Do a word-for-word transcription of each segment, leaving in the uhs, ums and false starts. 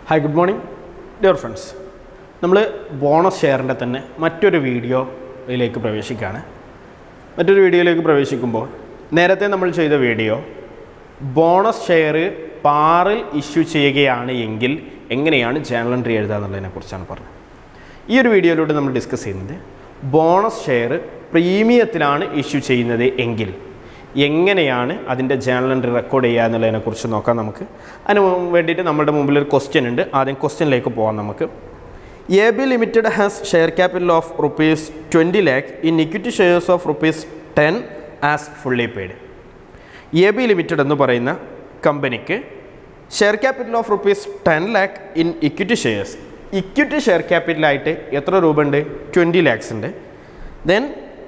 Hi, good morning, dear friends. നമ്മൾ bonus ഷെയറിൻ്റെ തന്നെ മറ്റൊരു വീഡിയോയിലേക്ക് പ്രവേശിക്കുകയാണ്. മറ്റൊരു വീഡിയോയിലേക്ക് പ്രവേശിക്കുമ്പോൾ നേരത്തെ നമ്മൾ ചെയ്ത വീഡിയോ ബോണസ് ഷെയർ പാറിൽ ഇഷ്യൂ ചെയ്യുകയാണ് എങ്കിൽ എങ്ങനെയാണ് ജേണൽ എൻട്രി എഴുതുക എന്നുള്ളതിനെക്കുറിച്ചാണ് പറഞ്ഞത്. ഈ ഒരു വീഡിയോയിലൂടെ നമ്മൾ ഡിസ്കസ് ചെയ്യുന്നത് ബോണസ് ഷെയർ പ്രീമിയത്തിലാണ് ഇഷ്യൂ ചെയ്യുന്നത് എങ്കിൽ എങ്ങനെയാണ് അതിൻ്റെ ജേണൽ എൻട്രി റെക്കോർഡ് ചെയ്യുക എന്നുള്ളതിനെക്കുറിച്ച് നോക്കാം. നമുക്ക് അതിന് വേണ്ടിയിട്ട് നമ്മുടെ മുമ്പിൽ ഒരു ക്വസ്റ്റ്യൻ ഉണ്ട്. ആദ്യം ക്വസ്റ്റ്യനിലേക്ക് പോകാം. നമുക്ക് A B limited has share capital of rupees twenty lakh in equity shares of rupees ten as fully paid. A B limited എന്ന് പറയുന്ന കമ്പനിക്ക് share capital of rupees ten lakh in equity shares, equity share ക്യാപിറ്റലായിട്ട് എത്ര രൂപ ഉണ്ട്? Twenty lakhs ഉണ്ട്. Then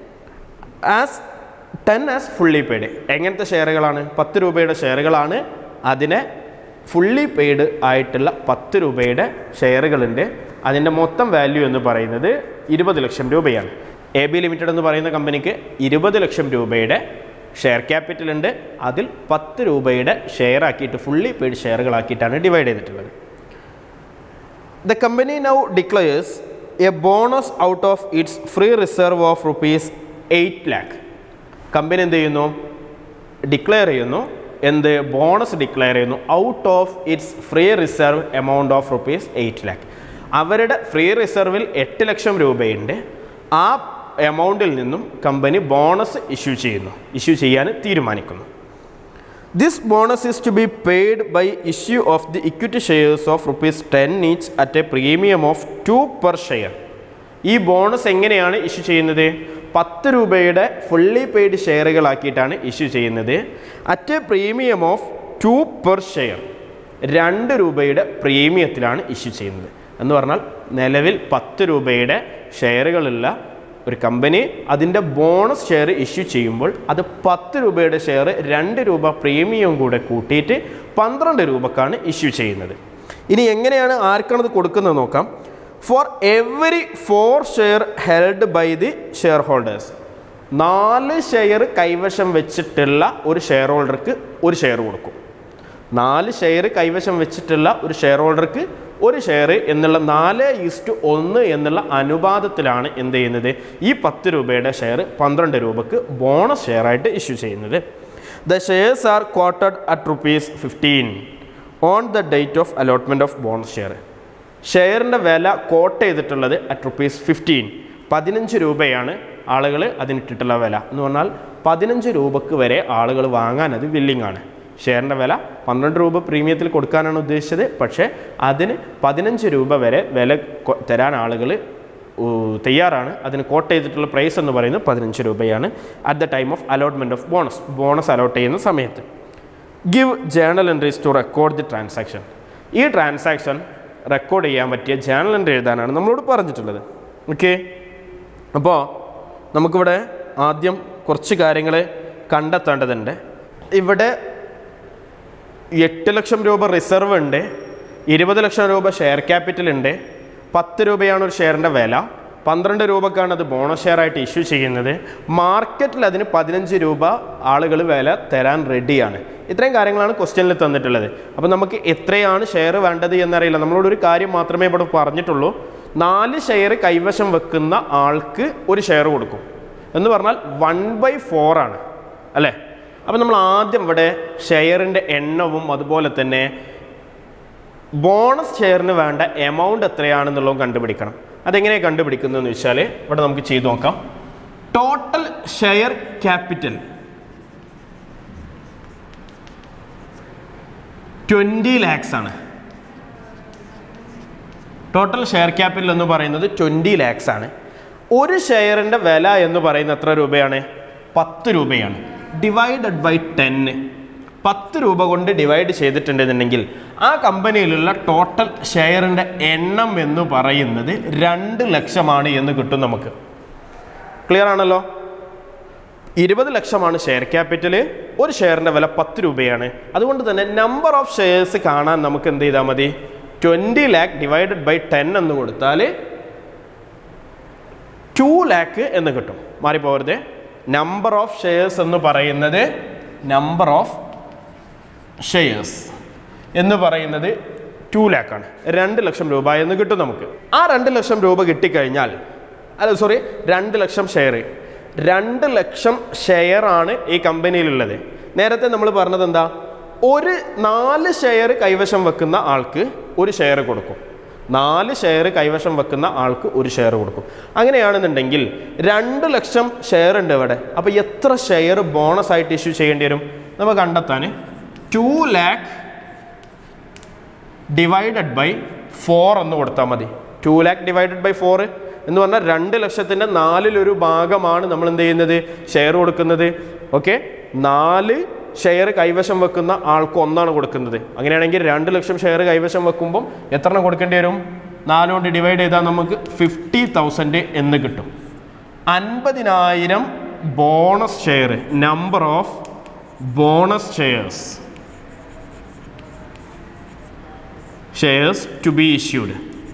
as ten as fully paid. എങ്ങനത്തെ ഷെയറുകളാണ്? പത്ത് രൂപയുടെ ഷെയറുകളാണ്. അതിനെ ഫുള്ളി പെയ്ഡ് ആയിട്ടുള്ള പത്ത് രൂപയുടെ ഷെയറുകളുണ്ട്. അതിൻ്റെ മൊത്തം വാല്യൂ എന്ന് പറയുന്നത് ഇരുപത് ലക്ഷം രൂപയാണ്. എ ബി ലിമിറ്റഡ് എന്ന് പറയുന്ന കമ്പനിക്ക് ഇരുപത് ലക്ഷം രൂപയുടെ ഷെയർ ക്യാപിറ്റൽ ഉണ്ട്. അതിൽ പത്ത് രൂപയുടെ ഷെയർ ആക്കിയിട്ട് ഫുള്ളി പെയ്ഡ് ഷെയറുകളാക്കിയിട്ടാണ് ഡിവൈഡ് ചെയ്തിട്ടുള്ളത്. The company now declares a bonus out of its free reserve of rupees eight lakh. Company എന്ത് ചെയ്യുന്നു? ഡിക്ലെയർ ചെയ്യുന്നു. എന്ത്? ബോണസ് ഡിക്ലെയർ ചെയ്യുന്നു out of its free reserve amount of rupees eight lakh. അവരുടെ free റിസർവിൽ എട്ട് ലക്ഷം രൂപയുണ്ട്. ആ എമൗണ്ടിൽ നിന്നും കമ്പനി ബോണസ് ഇഷ്യൂ ചെയ്യുന്നു, ഇഷ്യൂ ചെയ്യാൻ തീരുമാനിക്കുന്നു. This bonus is to be paid by issue of the equity shares of rupees ten each at a premium of two per share. ഈ ബോണസ് എങ്ങനെയാണ് ഇഷ്യൂ ചെയ്യുന്നത്? പത്ത് രൂപയുടെ ഫുള്ളി പെയ്ഡ് ഷെയറുകളാക്കിയിട്ടാണ് issue ചെയ്യുന്നത്. At a premium of two per share, രണ്ട് രൂപയുടെ പ്രീമിയത്തിലാണ് issue ചെയ്യുന്നത്. എന്ന് പറഞ്ഞാൽ നിലവിൽ പത്ത് രൂപയുടെ ഷെയറുകളുള്ള ഒരു കമ്പനി അതിൻ്റെ ബോണസ് ഷെയർ ഇഷ്യൂ ചെയ്യുമ്പോൾ അത് പത്ത് രൂപയുടെ ഷെയർ രണ്ട് രൂപ പ്രീമിയം കൂടെ കൂട്ടിയിട്ട് പന്ത്രണ്ട് രൂപക്കാണ് ഇഷ്യൂ ചെയ്യുന്നത്. ഇനി എങ്ങനെയാണ് ആർക്കാണത് കൊടുക്കുന്നത് നോക്കാം. For every four share held by the share holders, നാല് ഷെയർ കൈവശം വെച്ചിട്ടുള്ള ഒരു ഷെയർ ഹോൾഡർക്ക് ഒരു ഷെയർ കൊടുക്കും. നാല് ഷെയർ കൈവശം വെച്ചിട്ടുള്ള ഒരു ഷെയർ ഹോൾഡർക്ക് ഒരു ഷെയർ എന്നുള്ള നാല് ഈസ്റ്റ് ഒന്ന് എന്നുള്ള അനുപാതത്തിലാണ് എന്ത് ചെയ്യുന്നത്? ഈ പത്ത് രൂപയുടെ ഷെയർ പന്ത്രണ്ട് രൂപക്ക് ബോണസ് ഷെയർ ആയിട്ട് ഇഷ്യൂ ചെയ്യുന്നത്. The shares are quoted at rupees fifteen on the date of allotment of bonus share. ഷെയറിൻ്റെ വില കോട്ട് ചെയ്തിട്ടുള്ളത് അറ്റ് റുപ്പീസ് ഫിഫ്റ്റീൻ, പതിനഞ്ച് രൂപയാണ് ആളുകൾ അതിനിട്ടിട്ടുള്ള വില. എന്ന് പറഞ്ഞാൽ പതിനഞ്ച് രൂപക്ക് വരെ ആളുകൾ വാങ്ങാൻ അത് വില്ലിങ് ആണ്. ഷെയറിൻ്റെ വില പന്ത്രണ്ട് രൂപ പ്രീമിയത്തിൽ കൊടുക്കാനാണ് ഉദ്ദേശിച്ചത്. പക്ഷേ അതിന് പതിനഞ്ച് രൂപ വരെ വില തരാൻ ആളുകൾ തയ്യാറാണ്. അതിന് കോട്ട് ചെയ്തിട്ടുള്ള പ്രൈസ് എന്ന് പറയുന്നത് പതിനഞ്ച് രൂപയാണ് at the time of allotment of bonus. Bonus allot ചെയ്യുന്ന സമയത്ത് give journal entries to record the transaction. ഈ ട്രാൻസാക്ഷൻ റെക്കോർഡ് ചെയ്യാൻ പറ്റിയ ജേണൽ എൻട്രി എഴുതാനാണ് നമ്മളോട് പറഞ്ഞിട്ടുള്ളത്. ഓക്കെ, അപ്പോൾ നമുക്കിവിടെ ആദ്യം കുറച്ച് കാര്യങ്ങൾ കണ്ടെത്തേണ്ടതുണ്ട്. ഇവിടെ എട്ട് ലക്ഷം രൂപ റിസർവ് ഉണ്ട്, ഇരുപത് ലക്ഷം രൂപ ഷെയർ ക്യാപിറ്റൽ ഉണ്ട്, പത്ത് രൂപയാണ് ഒരു ഷെയറിൻ്റെ വില, പന്ത്രണ്ട് രൂപക്കാണ് അത് ബോണസ് ഷെയർ ആയിട്ട് ഇഷ്യൂ ചെയ്യുന്നത്. മാർക്കറ്റിൽ അതിന് പതിനഞ്ച് രൂപ ആളുകൾ വില തരാൻ റെഡിയാണ്. ഇത്രയും കാര്യങ്ങളാണ് ക്വസ്റ്റ്യനിൽ തന്നിട്ടുള്ളത്. അപ്പോൾ നമുക്ക് എത്രയാണ് ഷെയർ വേണ്ടത് എന്നറിയില്ല. നമ്മളോട് ഒരു കാര്യം മാത്രമേ ഇവിടെ പറഞ്ഞിട്ടുള്ളൂ. നാല് ഷെയർ കൈവശം വെക്കുന്ന ആൾക്ക് ഒരു ഷെയർ കൊടുക്കും എന്ന് പറഞ്ഞാൽ വൺ ബൈ ഫോർ ആണ് അല്ലേ. അപ്പോൾ നമ്മൾ ആദ്യം ഇവിടെ ഷെയറിൻ്റെ എണ്ണവും അതുപോലെ തന്നെ ബോണസ് ഷെയറിന് വേണ്ട എമൗണ്ട് എത്രയാണെന്നുള്ളതും കണ്ടുപിടിക്കണം. അതെങ്ങനെയാണ് കണ്ടുപിടിക്കുന്നതെന്ന് വെച്ചാൽ ഇവിടെ നമുക്ക് ചെയ്തു നോക്കാം. Total share capital twenty lakhs ആണ്. ടോട്ടൽ ഷെയർ ക്യാപിറ്റൽ എന്ന് പറയുന്നത് ട്വൻറ്റി ലാക്സ് ആണ്. ഒരു ഷെയറിൻ്റെ വില എന്ന് പറയുന്നത് എത്ര രൂപയാണ്? പത്ത് രൂപയാണ്. ഡിവൈഡഡ് ബൈ ടെന്ന്, പത്ത് രൂപ കൊണ്ട് ഡിവൈഡ് ചെയ്തിട്ടുണ്ടെന്നുണ്ടെങ്കിൽ ആ കമ്പനിയിലുള്ള ടോട്ടൽ ഷെയറിൻ്റെ എണ്ണം എന്ന് പറയുന്നത് രണ്ട് ലക്ഷമാണ് എന്ന് കിട്ടും നമുക്ക്. ക്ലിയർ ആണല്ലോ? ഇരുപത് ലക്ഷമാണ് ഷെയർ ക്യാപിറ്റൽ, ഒരു ഷെയറിൻ്റെ വില പത്ത് രൂപയാണ്. അതുകൊണ്ട് തന്നെ നമ്പർ ഓഫ് ഷെയർസ് കാണാൻ നമുക്ക് എന്ത് ചെയ്താൽ മതി? Twenty lakh divided by ten എന്ന് കൊടുത്താൽ ടു ലാക്ക് എന്ന് കിട്ടും. മാറിപ്പോകരുത്. നമ്പർ ഓഫ് ഷെയർസ് എന്ന് പറയുന്നത് നമ്പർ ഓഫ് ഷെയർസ് എന്ന് പറയുന്നത് ടു ലാക്ക് ആണ്. രണ്ട് ലക്ഷം രൂപ എന്ന് കിട്ടും നമുക്ക്. ആ രണ്ട് ലക്ഷം രൂപ കിട്ടിക്കഴിഞ്ഞാൽ, അല്ല സോറി രണ്ട് ലക്ഷം ഷെയർ രണ്ട് ലക്ഷം ഷെയർ ആണ് ഈ കമ്പനിയിലുള്ളത്. നേരത്തെ നമ്മൾ പറഞ്ഞത് എന്താ, ഒരു നാല് ഷെയർ കൈവശം വെക്കുന്ന ആൾക്ക് ഒരു ഷെയർ കൊടുക്കും. നാല് ഷെയർ കൈവശം വെക്കുന്ന ആൾക്ക് ഒരു ഷെയർ കൊടുക്കും. അങ്ങനെയാണെന്നുണ്ടെങ്കിൽ രണ്ട് ലക്ഷം ഷെയർ ഉണ്ട് ഇവിടെ. അപ്പോൾ എത്ര ഷെയർ ബോണസ് ആയിട്ട് ഇഷ്യൂ ചെയ്യേണ്ടി വരും നമുക്ക് കണ്ടെത്താൻ two lakh divided by four എന്ന് കൊടുത്താൽ മതി. Two lakh divided by four എന്ന് പറഞ്ഞാൽ രണ്ട് ലക്ഷത്തിൻ്റെ നാലിലൊരു ഭാഗമാണ് നമ്മൾ എന്ത് ചെയ്യുന്നത്, ഷെയർ കൊടുക്കുന്നത്. ഓക്കെ, നാല് ഷെയർ കൈവശം വെക്കുന്ന ആൾക്ക് ഒന്നാണ് കൊടുക്കുന്നത്. അങ്ങനെയാണെങ്കിൽ രണ്ട് ലക്ഷം ഷെയർ കൈവശം വെക്കുമ്പം എത്ര എണ്ണം കൊടുക്കേണ്ടി വരും? നാല് കൊണ്ട് ഡിവൈഡ് ചെയ്താൽ നമുക്ക് ഫിഫ്റ്റി തൗസൻഡ് എന്ന് കിട്ടും. അൻപതിനായിരം bonus share, number of bonus shares shares to be issued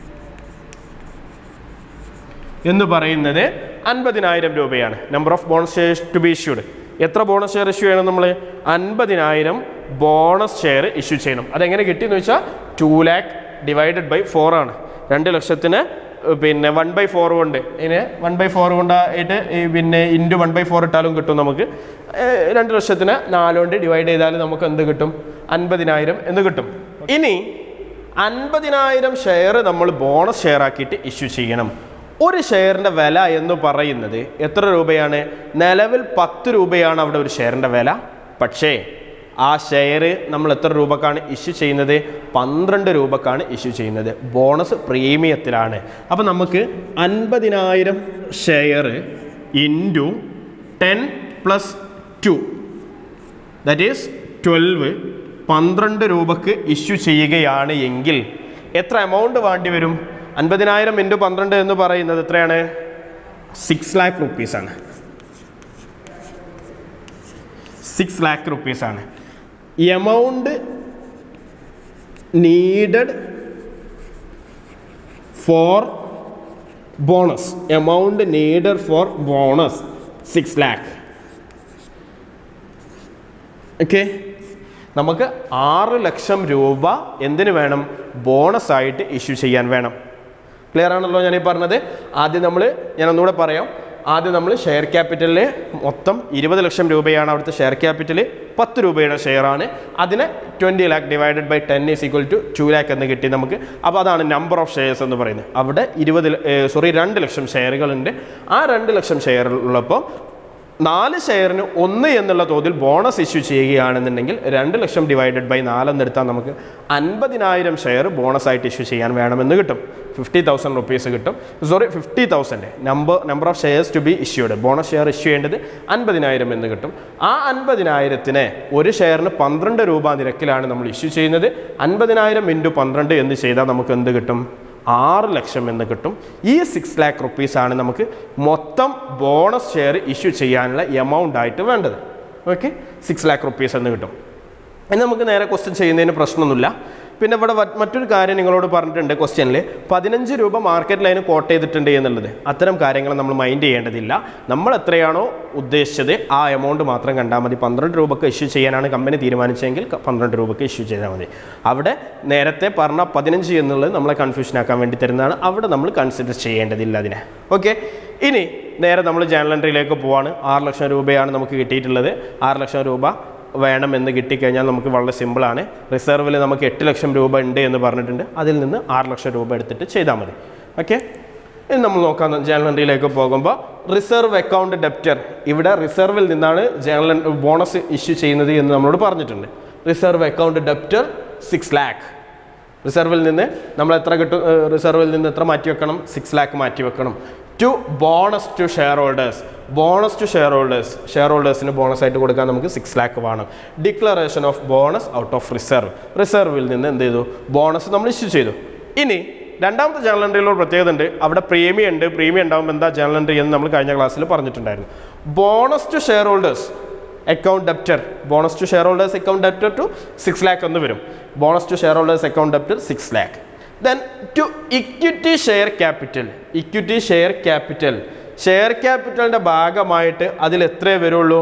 എന്ന് പറയുന്നത് അൻപതിനായിരം രൂപയാണ്. Number of bonus shares to be issued. എത്ര ബോണസ് ഷെയർ ഇഷ്യൂ ചെയ്യണം നമ്മൾ? അൻപതിനായിരം ബോണസ് ഷെയർ ഇഷ്യൂ ചെയ്യണം. അതെങ്ങനെ കിട്ടിയെന്ന് വെച്ചാൽ two lakh divided by four ആണ്. രണ്ട് ലക്ഷത്തിന് പിന്നെ വൺ ബൈ ഫോർ കൊണ്ട് ഇതിന് വൺ ബൈ ഫോർ കൊണ്ടായിട്ട് പിന്നെ ഇൻറ്റു വൺ ബൈ ഫോർ ഇട്ടാലും കിട്ടും നമുക്ക്. രണ്ട് ലക്ഷത്തിന് നാലുകൊണ്ട് ഡിവൈഡ് ചെയ്താൽ നമുക്ക് എന്ത് കിട്ടും? അൻപതിനായിരം എന്ന് കിട്ടും. ഇനി അൻപതിനായിരം ഷെയർ നമ്മൾ ബോണസ് ഷെയർ ആക്കിയിട്ട് ഇഷ്യൂ ചെയ്യണം. ഒരു ഷെയറിൻ്റെ വില എന്ന് പറയുന്നത് എത്ര രൂപയാണ്? നിലവിൽ പത്ത് രൂപയാണ് അവിടെ ഒരു ഷെയറിൻ്റെ വില. പക്ഷേ ആ ഷെയർ നമ്മൾ എത്ര രൂപക്കാണ് ഇഷ്യൂ ചെയ്യുന്നത്? പന്ത്രണ്ട് രൂപക്കാണ് ഇഷ്യൂ ചെയ്യുന്നത്. ബോണസ് പ്രീമിയത്തിലാണ്. അപ്പോൾ നമുക്ക് അൻപതിനായിരം share into ten plus two that is twelve പന്ത്രണ്ട് രൂപക്ക് ഇഷ്യൂ ചെയ്യുകയാണ് എങ്കിൽ എത്ര എമൗണ്ട് വേണ്ടി വരും? അൻപതിനായിരം ഇൻറ്റു പന്ത്രണ്ട് എന്ന് പറയുന്നത് എത്രയാണ്? സിക്സ് ലാക്ക് റുപ്പീസാണ്. സിക്സ് ലാക്ക് റുപ്പീസാണ് amount needed for bonus. Amount needed for bonus six lakh. Okay, നമുക്ക് ആറ് ലക്ഷം രൂപ എന്തിനു വേണം? ബോണസ് ആയിട്ട് ഇഷ്യൂ ചെയ്യാൻ വേണം. ക്ലിയർ ആണല്ലോ ഞാൻ ഈ പറഞ്ഞത്? ആദ്യം നമ്മൾ ഞാൻ ഒന്നുകൂടെ പറയാം. ആദ്യം നമ്മൾ ഷെയർ ക്യാപിറ്റലിൽ മൊത്തം ഇരുപത് ലക്ഷം രൂപയാണ് അവിടുത്തെ ഷെയർ ക്യാപിറ്റൽ. പത്ത് രൂപയുടെ ഷെയറാണ്. അതിന് twenty lakh divided by ten is equal to two lakh എന്ന് കിട്ടി നമുക്ക്. അപ്പോൾ അതാണ് നമ്പർ ഓഫ് ഷെയർസ് എന്ന് പറയുന്നത്. അവിടെ ഇരുപത് സോറി രണ്ട് ലക്ഷം ഷെയറുകളുണ്ട്. ആ രണ്ട് ലക്ഷം ഷെയർ ഉള്ളപ്പോൾ നാല് ഷെയറിന് ഒന്ന് എന്നുള്ള തോതിൽ ബോണസ് ഇഷ്യൂ ചെയ്യുകയാണെന്നുണ്ടെങ്കിൽ രണ്ട് ലക്ഷം ഡിവൈഡഡ് ബൈ നാലെന്നെടുത്താൽ നമുക്ക് അൻപതിനായിരം ഷെയർ ബോണസ് ആയിട്ട് ഇഷ്യൂ ചെയ്യാൻ വേണമെന്ന് കിട്ടും. ഫിഫ്റ്റി തൗസൻഡ് റുപ്പീസ് കിട്ടും. Sorry fifty thousand number number of shares to be issued. Bonus share issue ചെയ്യേണ്ടത് അൻപതിനായിരം എന്ന് കിട്ടും. ആ അൻപതിനായിരത്തിന് ഒരു ഷെയറിന് പന്ത്രണ്ട് രൂപ നിരക്കിലാണ് നമ്മൾ ഇഷ്യൂ ചെയ്യുന്നത്. അൻപതിനായിരം ഇൻറ്റു പന്ത്രണ്ട് എന്ന് ചെയ്താൽ നമുക്ക് എന്ത് കിട്ടും? ആറ് ലക്ഷം എന്ന് കിട്ടും. ഈ സിക്സ് ലാക്ക് റുപ്പീസാണ് നമുക്ക് മൊത്തം ബോണസ് ഷെയർ ഇഷ്യൂ ചെയ്യാനുള്ള എമൗണ്ട് ആയിട്ട് വേണ്ടത്. ഓക്കെ, സിക്സ് ലാക്ക് റുപ്പീസ് എന്ന് കിട്ടും. ഇനി നമുക്ക് നേരെ ക്വസ്റ്റ്യൻ ചെയ്യുന്നതിന് പ്രശ്നമൊന്നുമില്ല. പിന്നെ ഇവിടെ മറ്റൊരു കാര്യം നിങ്ങളോട് പറഞ്ഞിട്ടുണ്ട് ക്വസ്റ്റ്യനിൽ, പതിനഞ്ച് രൂപ മാർക്കറ്റ് ലൈന് കോട്ട് ചെയ്തിട്ടുണ്ട് എന്നുള്ളത്. അത്തരം കാര്യങ്ങൾ നമ്മൾ മൈൻഡ് ചെയ്യേണ്ടതില്ല. നമ്മൾ എത്രയാണോ ഉദ്ദേശിച്ചത് ആ എമൗണ്ട് മാത്രം കണ്ടാൽ മതി. പന്ത്രണ്ട് രൂപക്ക് ഇഷ്യൂ ചെയ്യാനാണ് കമ്പനി തീരുമാനിച്ചെങ്കിൽ പന്ത്രണ്ട് രൂപക്ക് ഇഷ്യൂ ചെയ്താൽ മതി. അവിടെ നേരത്തെ പറഞ്ഞ പതിനഞ്ച് എന്നുള്ളത് നമ്മളെ കൺഫ്യൂഷൻ ആക്കാൻ വേണ്ടി തരുന്നതാണ്. അവിടെ നമ്മൾ കൺസിഡർ ചെയ്യേണ്ടതില്ല അതിനെ. ഓക്കെ, ഇനി നേരെ നമ്മൾ ജേണൽ എൻട്രിയിലേക്ക് പോവാണ്. ആറ് ലക്ഷം രൂപയാണ് നമുക്ക് കിട്ടിയിട്ടുള്ളത്. ആറ് ലക്ഷം രൂപ വേണമെന്ന് കിട്ടിക്കഴിഞ്ഞാൽ നമുക്ക് വളരെ സിമ്പിളാണ്. റിസർവിൽ നമുക്ക് എട്ട് ലക്ഷം രൂപ ഉണ്ട് എന്ന് പറഞ്ഞിട്ടുണ്ട്. അതിൽ നിന്ന് ആറ് ലക്ഷം രൂപ എടുത്തിട്ട് ചെയ്താൽ മതി. ഓക്കെ, ഇനി നമ്മൾ നോക്കാം ജേണൽ എൻട്രിയിലേക്ക് പോകുമ്പോൾ റിസർവ് അക്കൗണ്ട് ഡെപ്റ്റർ. ഇവിടെ റിസർവിൽ നിന്നാണ് ജേണൽ ബോണസ് ഇഷ്യൂ ചെയ്യുന്നത് എന്ന് നമ്മളോട് പറഞ്ഞിട്ടുണ്ട്. Reserve account debtor six lakh. റിസർവിൽ നിന്ന് നമ്മൾ എത്ര കിട്ടും? റിസർവിൽ നിന്ന് എത്ര മാറ്റി വെക്കണം? സിക്സ് ലാക്ക് മാറ്റി വെക്കണം. To bonus to share holders. Bonus to share holders share ഹോൾഡേഴ്സിന് ബോണസ് ആയിട്ട് കൊടുക്കാൻ നമുക്ക് സിക്സ് ലാക്ക് വേണം. Declaration of bonus out of reserve. റിസർവിൽ നിന്ന് എന്ത് ചെയ്തു? ബോണസ് നമ്മൾ ഇഷ്യൂ ചെയ്തു. ഇനി രണ്ടാമത്തെ ജേണൽ എൻട്രിയിലൊരു പ്രത്യേകത ഉണ്ട്. അവിടെ പ്രീമിയം ഉണ്ട്. പ്രീമിയം ഉണ്ടാകുമ്പോൾ എന്താ ജേണൽ എൻട്രി എന്ന് നമ്മൾ കഴിഞ്ഞ ക്ലാസ്സിൽ പറഞ്ഞിട്ടുണ്ടായിരുന്നു. Bonus to share holders account debtor. Bonus to share holders account debtor to six lakh എന്ന് വരും. Bonus to share holders account debtor six lakh. Then to equity share capital. Equity share capital share ക്യാപിറ്റലിൻ്റെ ഭാഗമായിട്ട് അതിൽ എത്രയേ വരുള്ളൂ?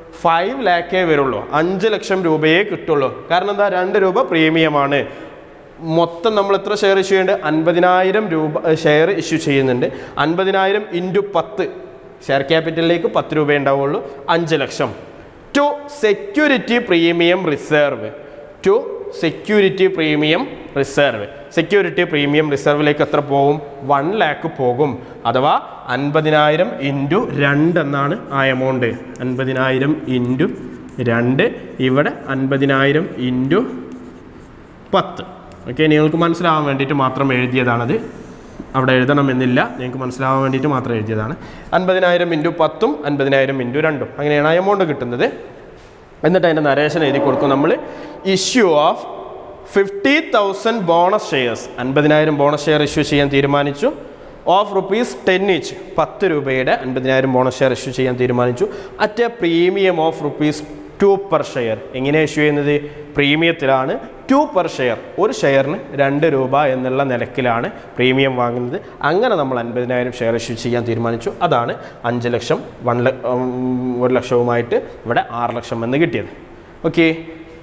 ഫൈവ് ലാക്കേ വരുള്ളൂ. അഞ്ച് ലക്ഷം രൂപയേ കിട്ടുള്ളൂ. കാരണം എന്താ? രണ്ട് രൂപ പ്രീമിയമാണ്. മൊത്തം നമ്മൾ എത്ര ഷെയർ ഇഷ്യൂ ചെയ്യുന്നുണ്ട്? അൻപതിനായിരം രൂപ ഷെയർ ഇഷ്യൂ ചെയ്യുന്നുണ്ട്. അൻപതിനായിരം ഇൻറ്റു പത്ത്, ഷെയർ ക്യാപിറ്റലിലേക്ക് പത്ത് രൂപ ഉണ്ടാവുള്ളൂ, അഞ്ച് ലക്ഷം. To security premium reserve, to security premium reserve. Security premium റിസർവിലേക്ക് എത്ര പോകും? വൺ ലാക്ക് പോകും. അഥവാ അൻപതിനായിരം ഇൻറ്റു രണ്ട് എന്നാണ് ആ എമൗണ്ട്. അൻപതിനായിരം ഇൻറ്റു രണ്ട്, ഇവിടെ അൻപതിനായിരം ഇൻറ്റു പത്ത്. ഓക്കെ, നിങ്ങൾക്ക് മനസ്സിലാവാൻ വേണ്ടിയിട്ട് മാത്രം എഴുതിയതാണത്, അവിടെ എഴുതണമെന്നില്ല, നിങ്ങൾക്ക് മനസ്സിലാവാൻ വേണ്ടിയിട്ട് മാത്രം എഴുതിയതാണ്. അൻപതിനായിരം ഇൻറ്റു പത്തും അൻപതിനായിരം ഇൻറ്റു രണ്ടും, അങ്ങനെയാണ് ആ എമൗണ്ട് കിട്ടുന്നത്. എന്നിട്ട് അതിൻ്റെ നരേഷൻ എഴുതി കൊടുക്കും നമ്മൾ. Issue of fifty thousand bonus shares, അൻപതിനായിരം ബോണസ് ഷെയർ ഇഷ്യൂ ചെയ്യാൻ തീരുമാനിച്ചു. ഓഫ് റുപ്പീസ് ടെൻ ഈച്ച്, പത്ത് രൂപയുടെ അൻപതിനായിരം ബോണസ് ഷെയർ ഇഷ്യൂ ചെയ്യാൻ തീരുമാനിച്ചു. At a premium of rupees two per share. എങ്ങനെ ഇഷ്യൂ ചെയ്യുന്നത്? പ്രീമിയത്തിലാണ്. ടു പെർ ഷെയർ, ഒരു ഷെയറിന് രണ്ട് രൂപ എന്നുള്ള നിലക്കിലാണ് പ്രീമിയം വാങ്ങുന്നത്. അങ്ങനെ നമ്മൾ അൻപതിനായിരം ഷെയർ ഇഷ്യൂ ചെയ്യാൻ തീരുമാനിച്ചു. അതാണ് അഞ്ച് ലക്ഷം വൺ ഒരു ലക്ഷവുമായിട്ട് ഇവിടെ ആറ് ലക്ഷം എന്ന് കിട്ടിയത്. ഓക്കെ,